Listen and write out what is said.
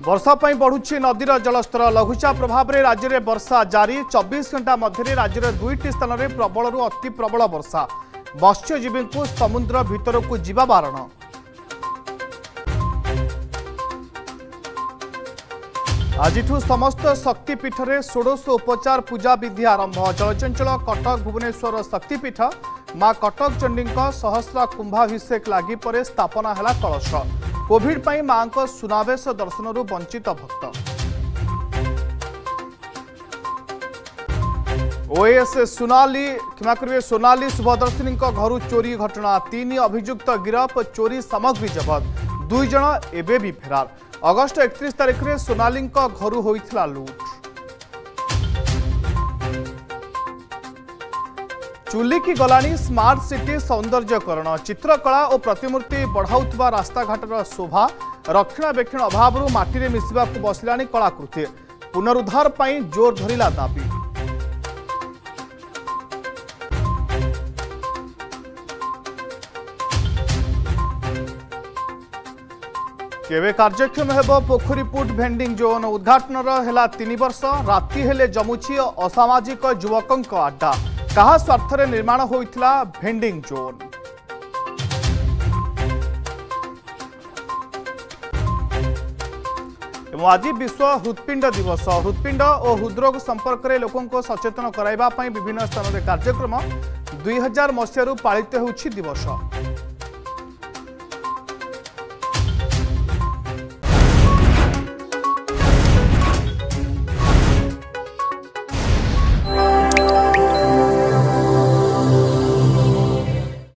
वर्षा पर बढ़ुची नदीर जलस्तर लघुचाप प्रभाव में राज्य में वर्षा जारी 24 घंटा मध्य राज्य में 2टी स्थान में प्रबल अति प्रबल वर्षा मत्स्यजीवी को समुद्र भीतर को जीवा बारण। आज समस्त शक्तिपीठ में षोडश उपचार पूजा विधि आरंभ। चलचंचल कटक भुवनेश्वर शक्तिपीठ मां कटक चंडी सहस्रा कुंभाभिषेक लगी पर स्थापना है कलश। कोविड पाई मां को सुनावेश दर्शन वंचित भक्त। ओएस सोनाली क्षमा करेंगे सोनाली शुभदर्शिनी घर चोरी घटना 3 अभियुक्त गिरफ चोरी सामग्री जबत 2 जन एबे भी फेरार। अगस्ट 31 तारिख में सोनाली घर होइथिला लूट। चुली की गलानी स्मार्ट सिटी सौंदर्यकरण चित्रकला और प्रतिमूर्ति बढ़ाउथबा रास्ताघाटर शोभा रक्षणाबेक्षण अभाव माटी में मिसवा बसलानी कलाकृति पुनरुद्धार पर जोर धरिला दाबी। केवे कार्यक्षम हेबो पोखरीपुट भेंडिंग जोन उद्घाटन है 3 वर्ष राति हेले जमुची असामाजिक युवक अड्डा कहा स्वार्थ निर्माण होइथिला भेंडिंग जोन। आज विश्व हृत्पिंड दिवस हृत्पिंड और हृदरोग संपर्क में लोकों सचेतन कराइबा पई विभिन्न स्थान में कार्यक्रम 2000 मसीह पालित होउछि दिवस।